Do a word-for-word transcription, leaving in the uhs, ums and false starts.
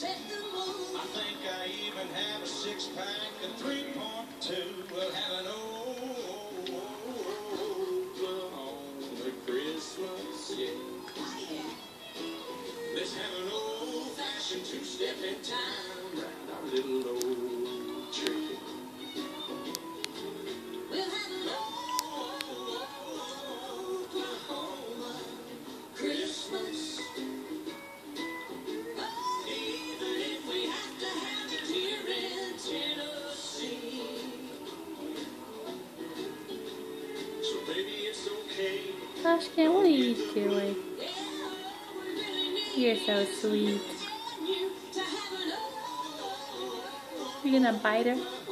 I think I even have a six pack of three point two. We'll have an old Oklahoma Christmas, yeah. Let's have an old fashioned two step in time round our little old tree. We'll have an old Oklahoma Christmas. Tashkent, what are you doing? You're so sweet. You're gonna bite her?